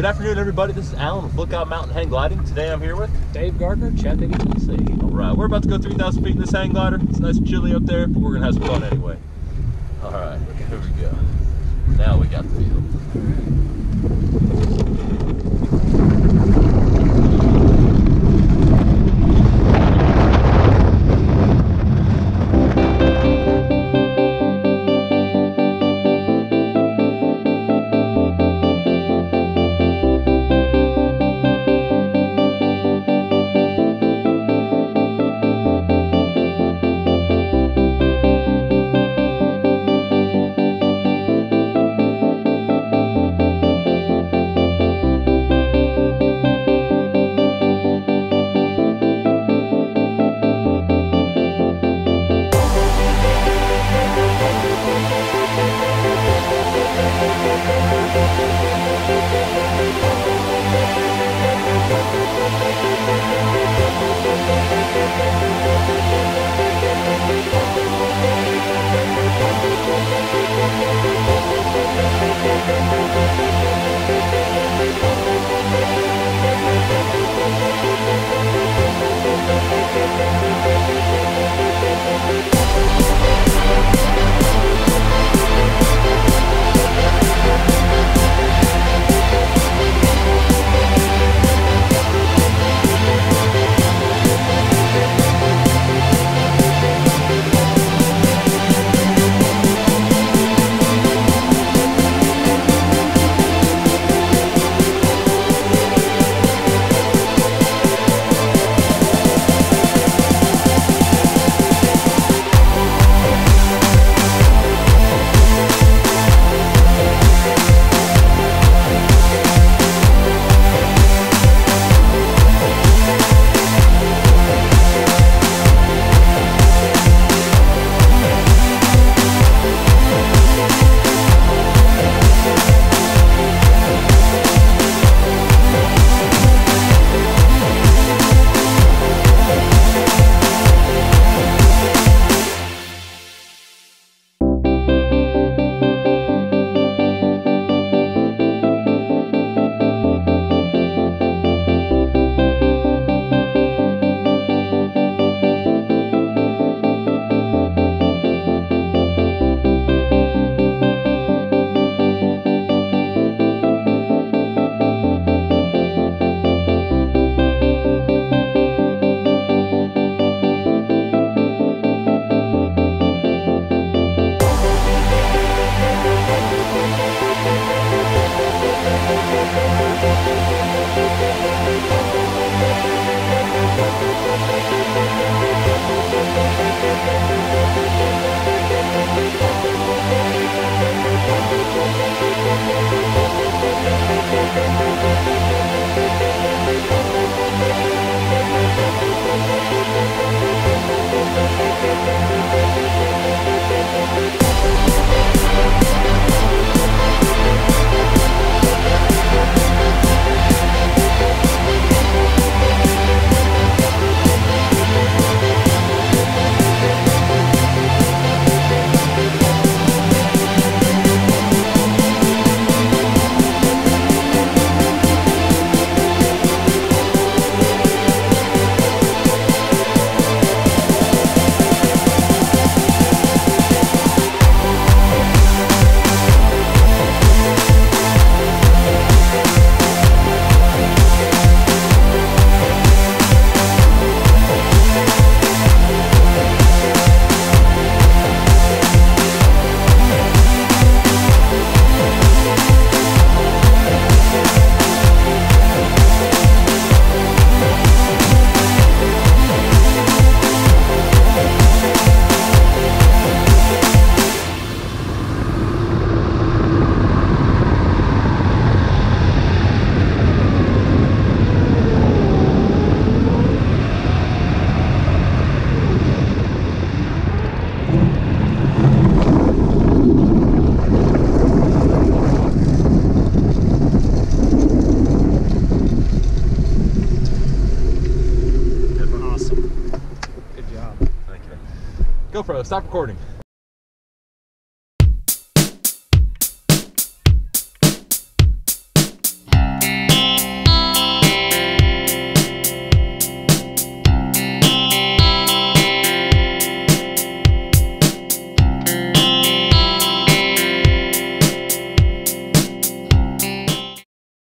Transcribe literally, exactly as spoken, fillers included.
afternoon, everybody. This is Alan with Lookout Mountain Hang Gliding. Today I'm here with Dave Gardner, Chattanooga, Tennessee. All right, we're about to go three thousand feet in this hang glider. It's nice and chilly up there, but we're gonna have some fun anyway. All right, here we go. Now we got the field. GoPro, stop recording.